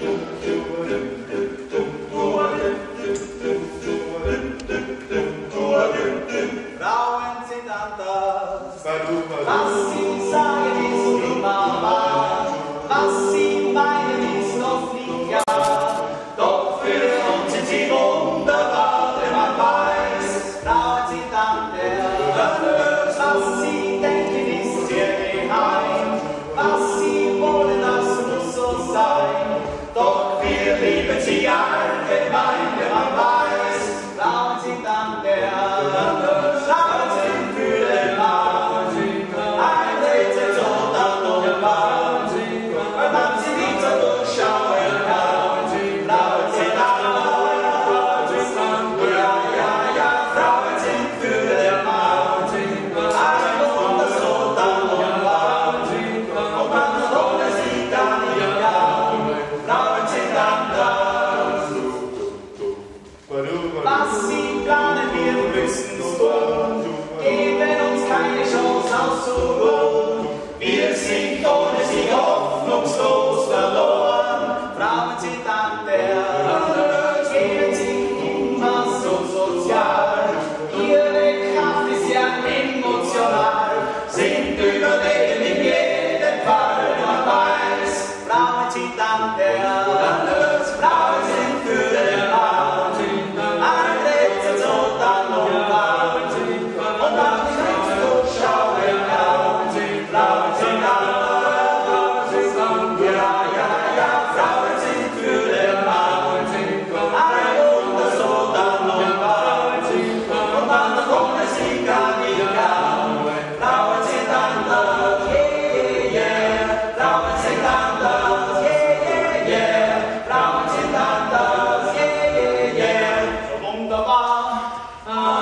Frauen sind anders, was sie sagen ist immer wahr, was sie meinen ist oft nicht ja, doch für uns sind sie wunderbar, wenn man weiß, Frauen sind anders, was sie denken ist sehr geheim, was sie wollen, das muss so sein, doch wir lieben sie allgemein, wenn man weiß, Frauen sind anders, Frauen sind für den Mann, ein Rätsel so dann und wann, weil man sie nicht so durchschauen kann, Frauen sind anders, ja, ja, ja, Frauen sind für den Mann, ein Wunder so dann und wann, und man ohne sie gar nicht kann, Frauen sind anders. Was sie planen, wir müssen's tun, geben uns keine Chance auszuruhen. Wir sind ohne sie hoffnungslos verloren. Frauen sind anders, gehen sie immer so sozial. Ihre Kraft ist ja emotional, sind überlegen in jedem Fall. Man weiß, Frauen sind anders, Frauen sind für den Mann. Ein Rätsel so dann und wann, und man nicht durchschauen kann. Frauen sind anders, ja, ja, ja, Frauen sind für den Mann. Ein Wunder so dann und wann, und man ohne sie gar nicht kann. Frauen sind anders, yeah, yeah, Frauen sind anders, yeah, yeah, yeah, Frauen sind anders, yeah, yeah, yeah, so wunderbar.